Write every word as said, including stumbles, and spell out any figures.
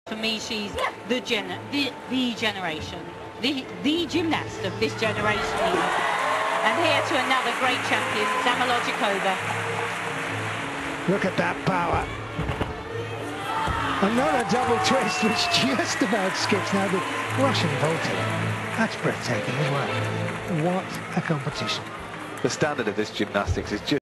For me, she's the gen the, the generation, the, the gymnast of this generation even. And here to another great champion, Zamolodchikova. Look at that power. Another double twist which just about skips. Now the Russian vaulting. That's breathtaking as well. What a competition. The standard of this gymnastics is just